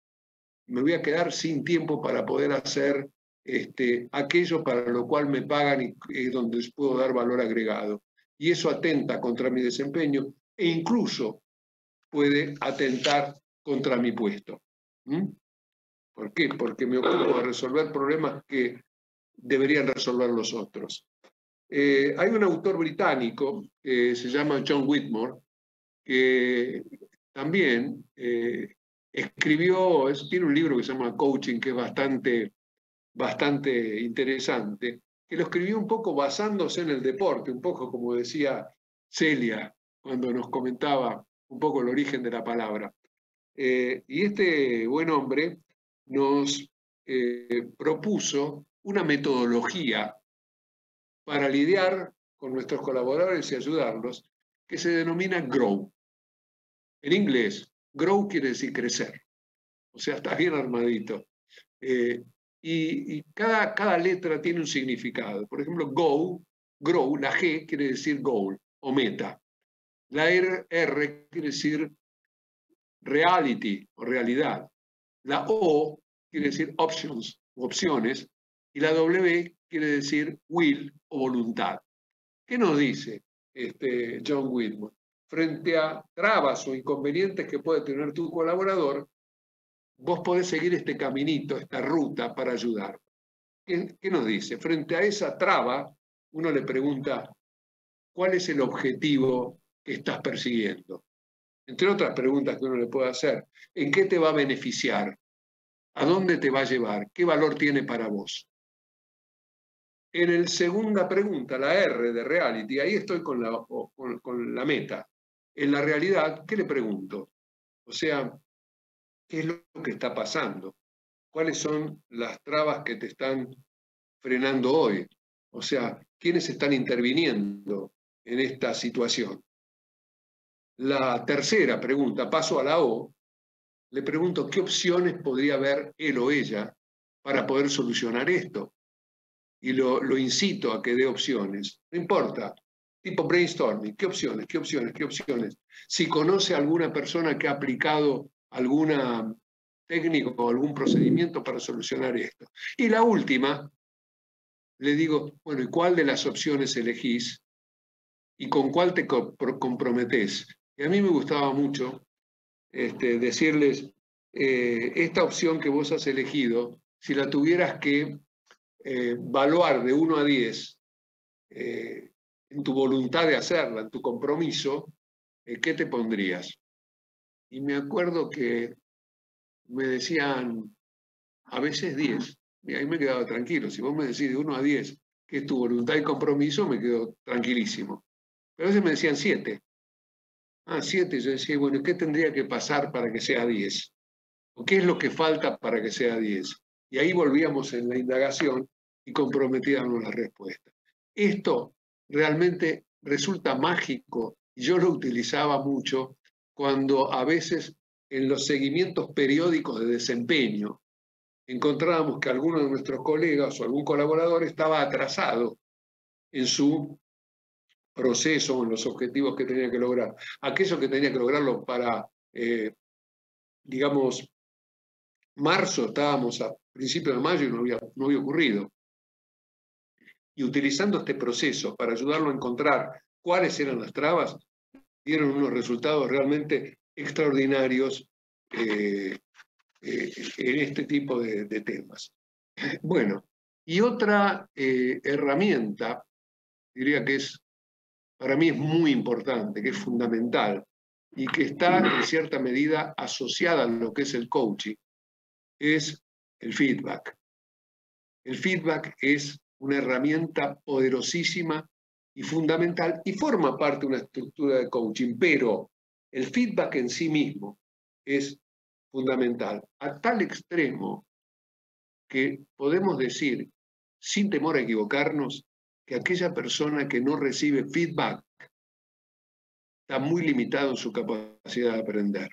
me voy a quedar sin tiempo para poder hacer este, aquello para lo cual me pagan y es donde puedo dar valor agregado. Y eso atenta contra mi desempeño e incluso puede atentar contra mi puesto. ¿Mm? ¿Por qué? Porque me ocupo de resolver problemas que deberían resolver los otros. Eh, hay un autor británico que se llama John Whitmore, que también eh, escribió, es, tiene un libro que se llama Coaching, que es bastante, bastante interesante, que lo escribió un poco basándose en el deporte, un poco como decía Celia cuando nos comentaba un poco el origen de la palabra. Eh, y este buen hombre nos eh, propuso una metodología para lidiar con nuestros colaboradores y ayudarlos, que se denomina GROW. En inglés, GROW quiere decir crecer, o sea, está bien armadito. Eh, y y cada, cada letra tiene un significado. Por ejemplo, GO, GROW, la G quiere decir goal o meta. La R, R quiere decir reality o realidad. La O quiere decir options o opciones. Y la W quiere decir will o voluntad. ¿Qué nos dice este John Whitmore? Frente a trabas o inconvenientes que puede tener tu colaborador, vos podés seguir este caminito, esta ruta para ayudar. ¿Qué, qué nos dice? Frente a esa traba, uno le pregunta, ¿cuál es el objetivo que estás persiguiendo? Entre otras preguntas que uno le puede hacer, ¿en qué te va a beneficiar? ¿A dónde te va a llevar? ¿Qué valor tiene para vos? En la segunda pregunta, la R de reality, ahí estoy con la, con, con la meta. En la realidad, ¿qué le pregunto? O sea, ¿qué es lo que está pasando? ¿Cuáles son las trabas que te están frenando hoy? O sea, ¿quiénes están interviniendo en esta situación? La tercera pregunta, paso a la O, le pregunto qué opciones podría haber él o ella para poder solucionar esto. Y lo, lo incito a que dé opciones. No importa, tipo brainstorming, ¿qué opciones, qué opciones, qué opciones? Si conoce a alguna persona que ha aplicado alguna técnica o algún procedimiento para solucionar esto. Y la última, le digo, bueno, ¿y cuál de las opciones elegís? ¿Y con cuál te comprometés? Y a mí me gustaba mucho este, decirles, eh, esta opción que vos has elegido, si la tuvieras que eh, evaluar de uno a diez, eh, en tu voluntad de hacerla, en tu compromiso, eh, ¿qué te pondrías? Y me acuerdo que me decían a veces diez, y ahí me quedaba tranquilo. Si vos me decís de uno a diez, que es tu voluntad y compromiso, me quedo tranquilísimo. Pero a veces me decían siete. Ah, siete, yo decía, bueno, ¿qué tendría que pasar para que sea diez? ¿O qué es lo que falta para que sea diez? Y ahí volvíamos en la indagación y comprometíamos la respuesta. Esto realmente resulta mágico, y yo lo utilizaba mucho cuando a veces en los seguimientos periódicos de desempeño encontrábamos que alguno de nuestros colegas o algún colaborador estaba atrasado en su proceso o en los objetivos que tenía que lograr. Aquello que tenía que lograrlo para, eh, digamos, marzo, estábamos a principios de mayo y no había, no había ocurrido. Y utilizando este proceso para ayudarlo a encontrar cuáles eran las trabas, dieron unos resultados realmente extraordinarios eh, eh, en este tipo de, de temas. Bueno, y otra eh, herramienta, diría que es, para mí es muy importante, que es fundamental, y que está en cierta medida asociada a lo que es el coaching, es el feedback. El feedback es una herramienta poderosísima y fundamental y forma parte de una estructura de coaching, pero el feedback en sí mismo es fundamental, a tal extremo que podemos decir, sin temor a equivocarnos, que aquella persona que no recibe feedback está muy limitado en su capacidad de aprender.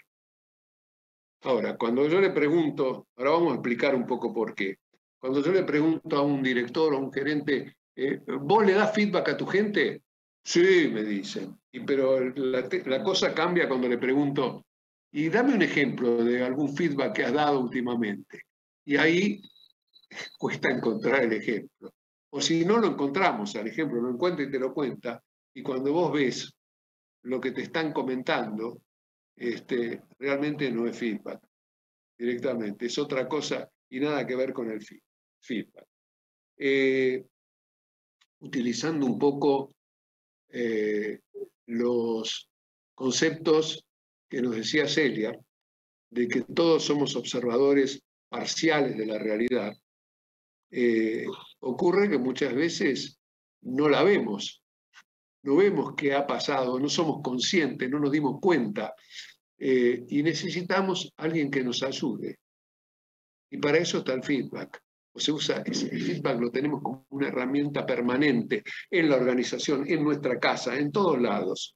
Ahora, cuando yo le pregunto, ahora vamos a explicar un poco por qué. Cuando yo le pregunto a un director o a un gerente, eh, ¿vos le das feedback a tu gente? Sí, me dicen. Y, pero la, la cosa cambia cuando le pregunto, y dame un ejemplo de algún feedback que has dado últimamente. Y ahí cuesta encontrar el ejemplo. O si no lo encontramos, al ejemplo lo encuentra y te lo cuenta, y cuando vos ves lo que te están comentando, este, realmente no es feedback, directamente, es otra cosa y nada que ver con el feedback. Eh, utilizando un poco eh, los conceptos que nos decía Celia, de que todos somos observadores parciales de la realidad, eh, ocurre que muchas veces no la vemos, no vemos qué ha pasado, no somos conscientes, no nos dimos cuenta, eh, y necesitamos a alguien que nos ayude. Y para eso está el feedback. O se usa, el feedback lo tenemos como una herramienta permanente en la organización, en nuestra casa, en todos lados.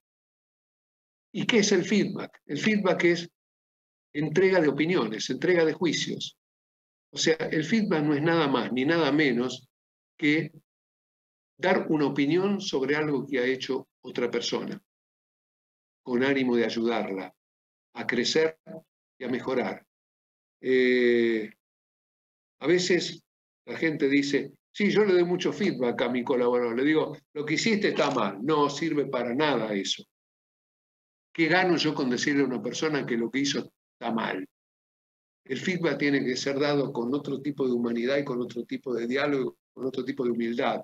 ¿Y qué es el feedback? El feedback es entrega de opiniones, entrega de juicios. O sea, el feedback no es nada más ni nada menos que dar una opinión sobre algo que ha hecho otra persona, con ánimo de ayudarla a crecer y a mejorar. Eh, a veces la gente dice, sí, yo le doy mucho feedback a mi colaborador, le digo, lo que hiciste está mal, no sirve para nada eso. ¿Qué gano yo con decirle a una persona que lo que hizo está mal? El feedback tiene que ser dado con otro tipo de humanidad y con otro tipo de diálogo, con otro tipo de humildad.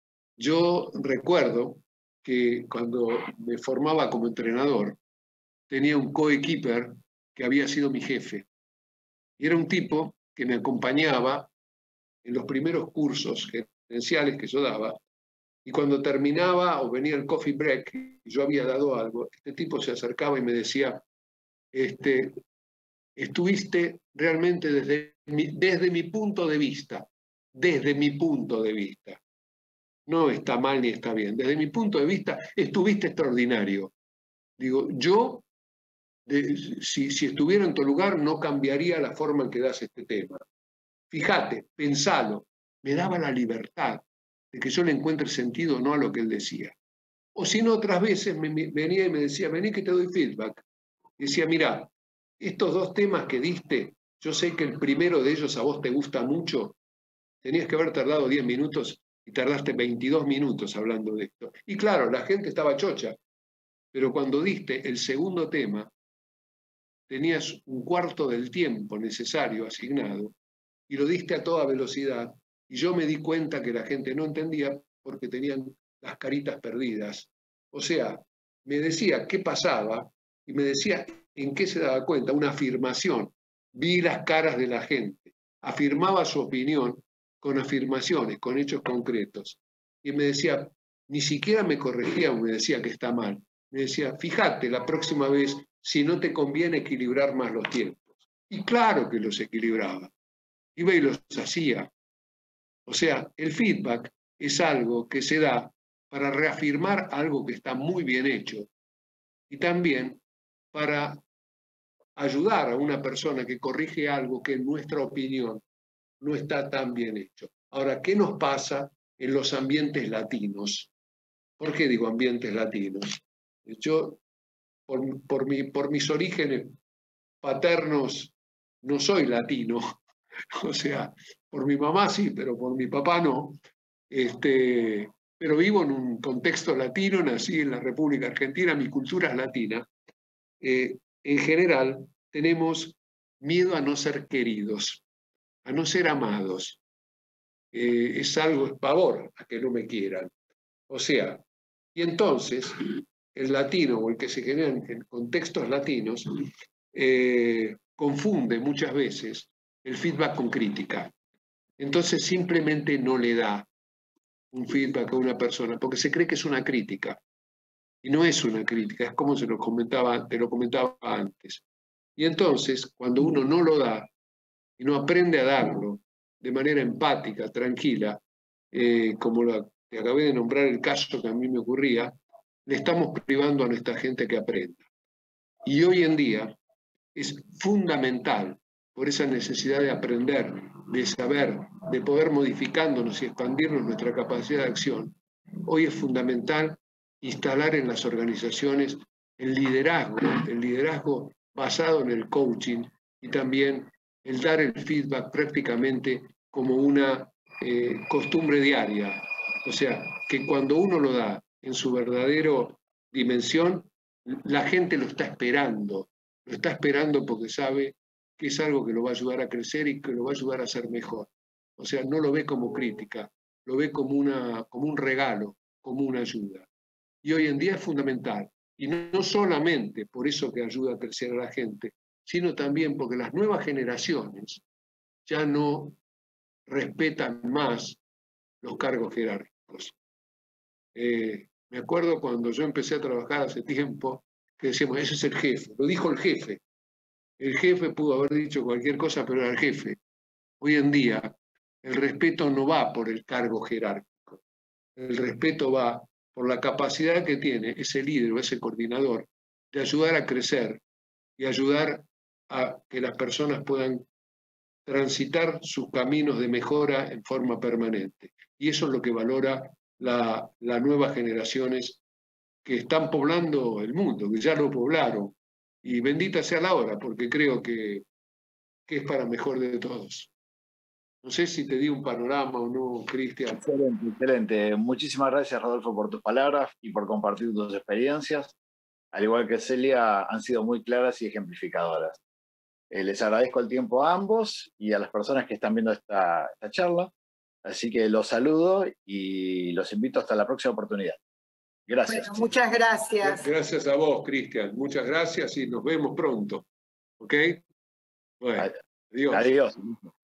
Yo recuerdo que cuando me formaba como entrenador, tenía un coequiper que había sido mi jefe. Y era un tipo que me acompañaba en los primeros cursos gerenciales que yo daba, y cuando terminaba o venía el coffee break y yo había dado algo, este tipo se acercaba y me decía, este, estuviste realmente desde mi, desde mi punto de vista, desde mi punto de vista, no está mal ni está bien, desde mi punto de vista estuviste extraordinario. Digo, yo, de, si, si estuviera en tu lugar, no cambiaría la forma en que das este tema. Fíjate, pensalo, me daba la libertad de que yo le encuentre sentido no a lo que él decía. O si no, otras veces me, me, venía y me decía, vení que te doy feedback. Y decía, mirá, estos dos temas que diste, yo sé que el primero de ellos a vos te gusta mucho, tenías que haber tardado diez minutos y tardaste veintidós minutos hablando de esto. Y claro, la gente estaba chocha, pero cuando diste el segundo tema, tenías un cuarto del tiempo necesario asignado y lo diste a toda velocidad, y yo me di cuenta que la gente no entendía porque tenían las caritas perdidas. O sea, me decía qué pasaba y me decía en qué se daba cuenta, una afirmación. Vi las caras de la gente, afirmaba su opinión con afirmaciones, con hechos concretos. Y me decía, ni siquiera me corregía o me decía que está mal. Me decía, fíjate la próxima vez si no te conviene equilibrar más los tiempos. Y claro que los equilibraba. Iba y los hacía. O sea, el feedback es algo que se da para reafirmar algo que está muy bien hecho y también para ayudar a una persona que corrige algo que en nuestra opinión no está tan bien hecho. Ahora, ¿qué nos pasa en los ambientes latinos? ¿Por qué digo ambientes latinos? Yo, por, por, mi, por mis orígenes paternos, no soy latino. O sea, por mi mamá sí, pero por mi papá no. Este, pero vivo en un contexto latino, nací en la República Argentina, mi cultura es latina. Eh, en general, tenemos miedo a no ser queridos, a no ser amados. Eh, es algo, es pavor a que no me quieran. O sea, y entonces el latino o el que se genera en, en contextos latinos eh, confunde muchas veces el feedback con crítica. Entonces simplemente no le da un feedback a una persona porque se cree que es una crítica. Y no es una crítica, es como se lo comentaba, te lo comentaba antes. Y entonces, cuando uno no lo da y no aprende a darlo de manera empática, tranquila, eh, como la, te acabé de nombrar el caso que a mí me ocurría, le estamos privando a nuestra gente que aprenda. Y hoy en día es fundamental, por esa necesidad de aprender, de saber, de poder modificándonos y expandirnos nuestra capacidad de acción, hoy es fundamental instalar en las organizaciones el liderazgo, el liderazgo basado en el coaching y también el dar el feedback prácticamente como una eh, costumbre diaria. O sea, que cuando uno lo da en su verdadera dimensión, la gente lo está esperando, lo está esperando porque sabe que es algo que lo va a ayudar a crecer y que lo va a ayudar a ser mejor. O sea, no lo ve como crítica, lo ve como, una, como un regalo, como una ayuda. Y hoy en día es fundamental. Y no solamente por eso que ayuda a crecer a la gente, sino también porque las nuevas generaciones ya no respetan más los cargos jerárquicos. Eh, me acuerdo cuando yo empecé a trabajar hace tiempo, que decíamos, ese es el jefe, lo dijo el jefe. El jefe pudo haber dicho cualquier cosa, pero era el jefe. Hoy en día, el respeto no va por el cargo jerárquico. El respeto va por la capacidad que tiene ese líder o ese coordinador de ayudar a crecer y ayudar a que las personas puedan transitar sus caminos de mejora en forma permanente. Y eso es lo que valora la, las nuevas generaciones que están poblando el mundo, que ya lo poblaron. Y bendita sea la hora, porque creo que, que es para mejor de todos. No sé si te di un panorama o no, Cristian. Excelente, excelente. Muchísimas gracias, Rodolfo, por tus palabras y por compartir tus experiencias. Al igual que Celia, han sido muy claras y ejemplificadoras. Eh, les agradezco el tiempo a ambos y a las personas que están viendo esta, esta charla. Así que los saludo y los invito hasta la próxima oportunidad. Gracias. Bueno, muchas gracias. Gracias a vos, Cristian. Muchas gracias y nos vemos pronto. ¿Ok? Bueno, adiós. Adiós.